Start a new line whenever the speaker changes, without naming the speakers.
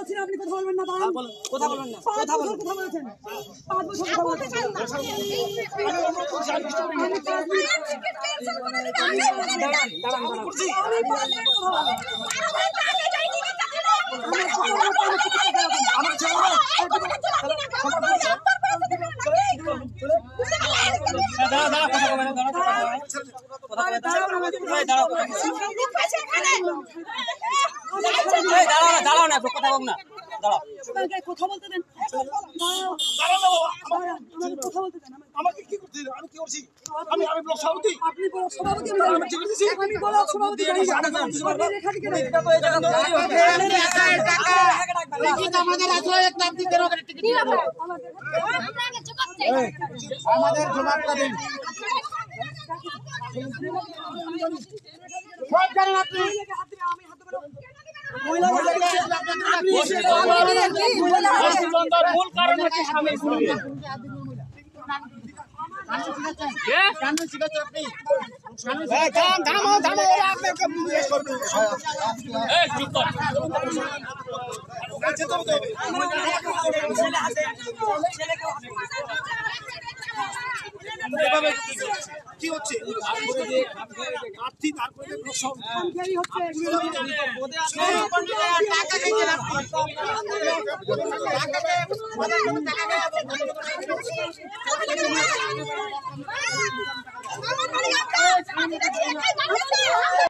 বলছি না আপনি কথা বলবেন না দাঁড়ান কথা বলবেন না কথা বলেছেন 5 বছর কথা বলেছেন
দাঁড়াও না কথা বল না দাঁড়াও
কথা বলতে দেন কথা বলতে দেন
আমাকে কি করতে দিন আমি কি করছি আমি ব্লক সভাপতি
আপনি ব্লক সভাপতি
আমি কি করতেছি
আমি ব্লক সভাপতি রেখা দিকে
এটা তো এই জায়গা
টিকিট আমাদের আছে একটা টিকিট দেন ওকে টিকিট দিন আমাদের জবাবটা দিন সব জানেন আপনি
মূল কারণ হচ্ছে স্বামী স্ত্রী
কি হচ্ছে
টাকা